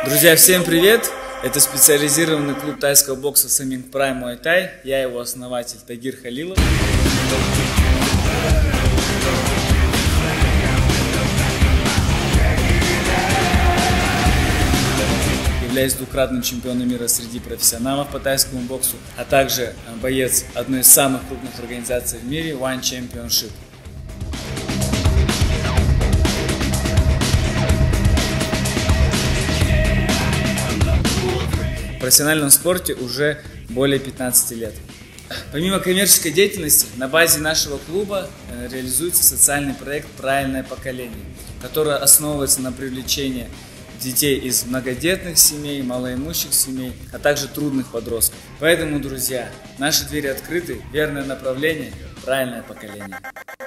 Друзья, всем привет! Это специализированный клуб тайского бокса Саминг Прайм Муай Тай. Я его основатель Тагир Халилов. Являюсь двукратным чемпионом мира среди профессионалов по тайскому боксу, а также боец одной из самых крупных организаций в мире One Championship. В профессиональном спорте уже более 15 лет. Помимо коммерческой деятельности, на базе нашего клуба реализуется социальный проект «Правильное поколение», который основывается на привлечении детей из многодетных семей, малоимущих семей, а также трудных подростков. Поэтому, друзья, наши двери открыты, верное направление, правильное поколение.